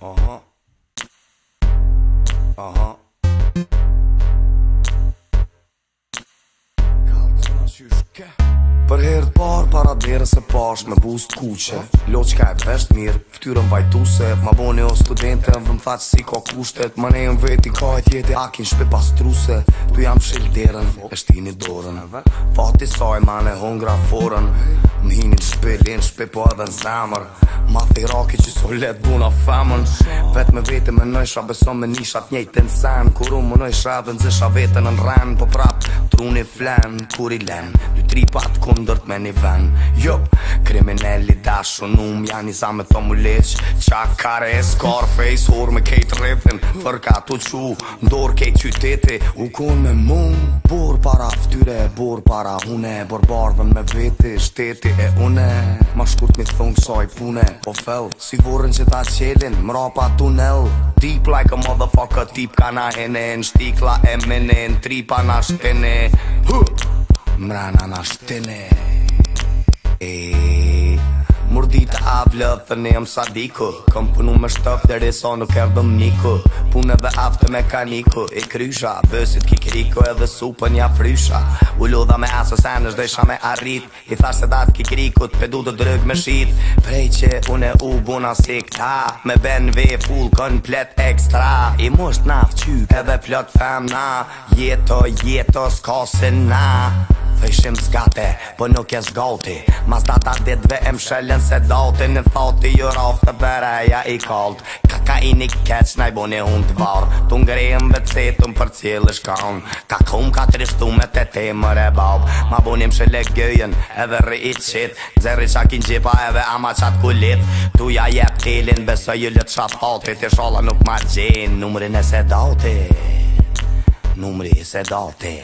Aha. Aha. Për herë t'parë para derës e pash me bust kuqe Loqka e vesht mirë, ftyrën vajtuse Ma boni o studente, vëm tha që si ka kushtet Ma nejën veti ka e tjeti akin shpe pastruse Tu jam shil derën, e shtini dorën Fati saj mane hongra forën M'hinin shpe, len shpe po edhe në zemër Ma thiraki që so let buna femën Vet me vete me nëjsha beson me nishat njejtë në sen Kur unë më nëjsha edhe nëzisha vetën në ren Po prap truni flen, kur i len Dy tri pat kundërt me një ven Jop, kriminelli dashun janë i sa me tomu leq Qakare, Scarface, hor me kejt rrithin Fërka tu qu, ndor kejt qyteti U kun me mung Bor para ftyre, bor para hune Bor bardhen me veti, shteti e une Ma shkurt mi thong saj pune Po fell, si vorën që ta qelin Mrapa tunel Deep like a motherfucker, tip ka na henen Shtikla e menen, tripa na shtene Mrana na shtene Murdita avlët dhe ne jam sadiku Kom punu me shtëp dhe risa nuk erdhëm niku Pune dhe aftë mekaniku I krysha, bësit kikriku edhe supën ja frysha U ludha me asës enësh dhe isha me arrit I thash se datë kikrikut pedu dhe drëg me shit Prej që une u buna si këta Me ben ve full komplet ekstra I musht naf qyp edhe plot femna Jeto s'ka se na Thëshim zgate, po nuk e zgati Mas data ditve e mshellen se dati Në thati ju raftë bereja i kalt Kakain i keq naj boni hun t'var Tu ngrejmë vëtsetëm për cilë shkan Ka kum ka trishtu me të temër e bab Ma bonim shëlle gëjën edhe rrit qit Zerri qakin gjipa edhe ama qat kulit Tu ja jep telin besoj ju lët shafatit I shala nuk ma gjen Numrin e sedati Numri i sedati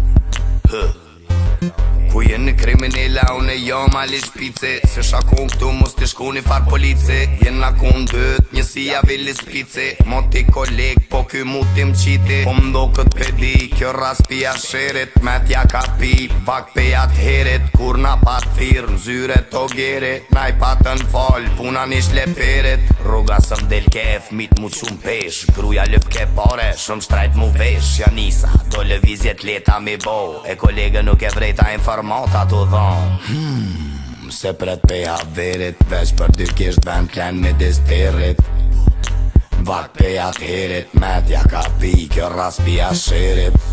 Ku jeni kriminella, unë e jam ali shpice Se shakon këtu mos t'i shkoni far police Jena kun dët, njësia villi spice Mo ti koleg, po ky mu t'im qiti Po mdo kët pedi, kjo ras pia sherit Me t'ja ka pi, pak pe atë herit Kur na pat thirë, zyre to gerit Na i patën fal, puna nish leperit Rruga së mdel ke e fmit mu qum pesh Gruja lëp ke pare, shumë shtrajt mu vesh Janisa, do lëvizjet leta mi bo E kolege nuk e vrejta informata të dhonë Se pret peja verit Vesh për dy kisht vend klen me disterit Vak peja t'herit Metja ka pi kjo ras pia sherit